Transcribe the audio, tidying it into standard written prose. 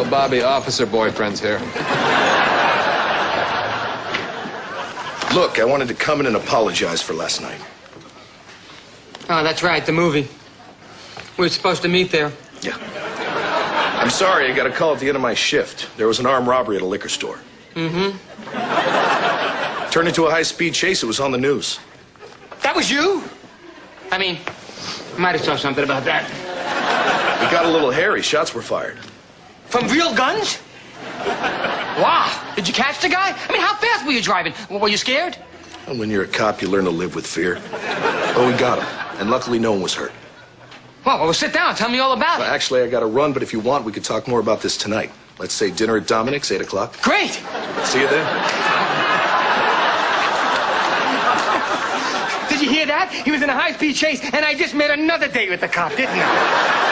Bobby, officer boyfriends here. Look, I wanted to come in and apologize for last night. Oh, that's right, the movie. We were supposed to meet there. Yeah. I'm sorry, I got a call at the end of my shift. There was an armed robbery at a liquor store. Mm-hmm. Turned into a high-speed chase. It was on the news. That was you? I mean, I might have saw something about that. It got a little hairy. Shots were fired. From real guns? Wow. Did you catch the guy? I mean, how fast were you driving? Were you scared? And when you're a cop, you learn to live with fear. But we got him. And luckily, no one was hurt. Well, sit down. Tell me all about it. Actually, I got to run, but if you want, we could talk more about this tonight. Let's say dinner at Dominic's, 8 o'clock. Great. See you then. Did you hear that? He was in a high-speed chase, and I just made another date with the cop, didn't I?